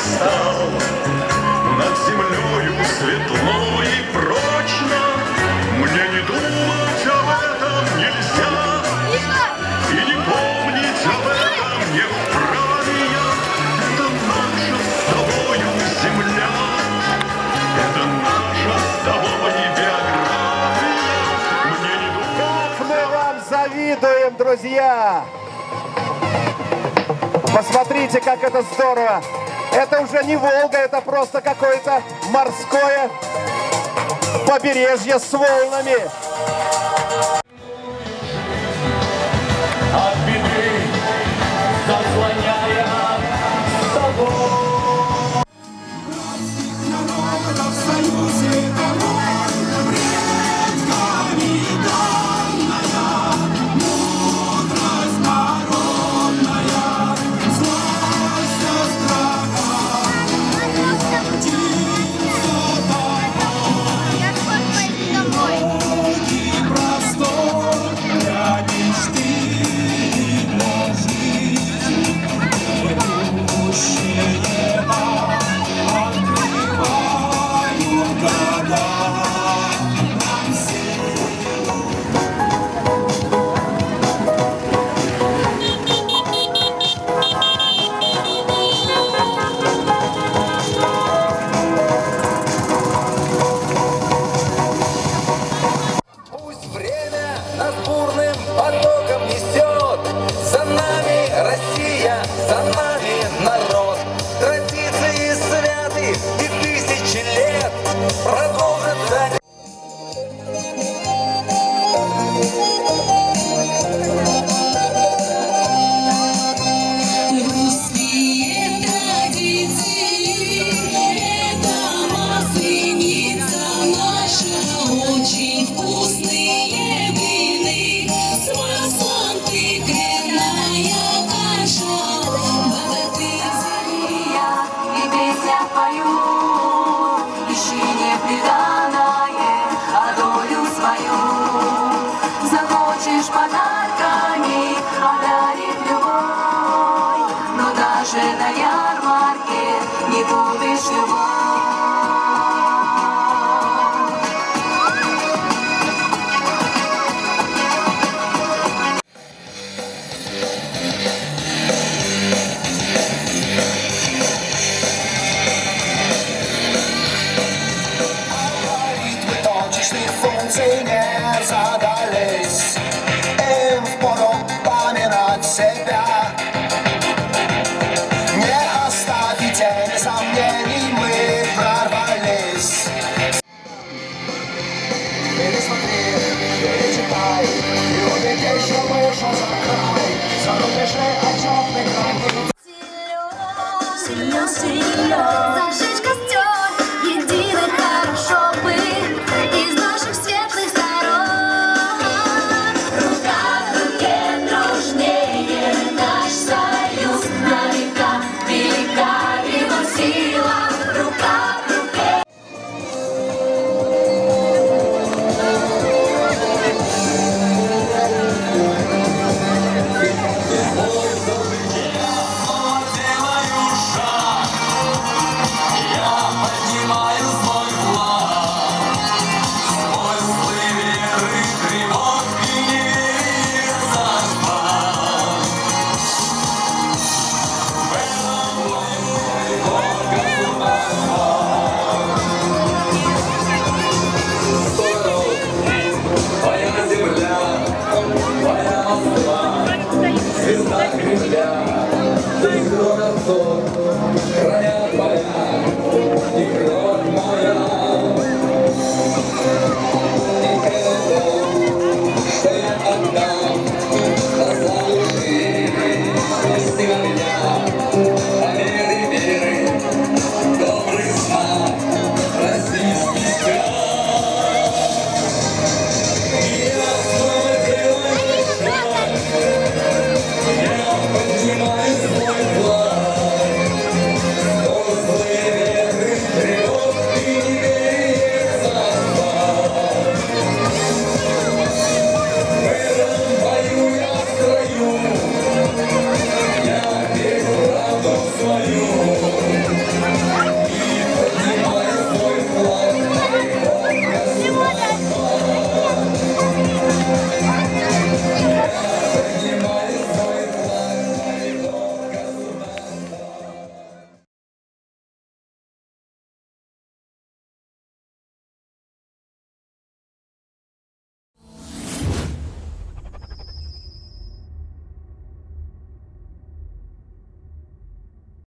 встал, над землею светло и прочно. Мне не думать об этом нельзя, и не помнить об этом не вправе я. Это наша с тобою земля, это наша с тобой биография. Мне не думать. Как мы вам завидуем, друзья! Посмотрите, как это здорово! Это уже не Волга, это просто какое-то морское побережье с волнами. От беды заслоняя собой. Народов в союзе предками данная, мудрость народная, злость страха, птица и простор для мечты и для жизни, идущие нам открывают года нам Пусть время нас бурным потоком несет, за нами Россия, за нами народ. Традиции святы и тысячи лет продолжатся. Русские традиции, это масленица наша, очень вкусные блины, с маслом тыквенная каша. Я и песня пою, ищи неприданное, а долю свою. Захочешь подарка,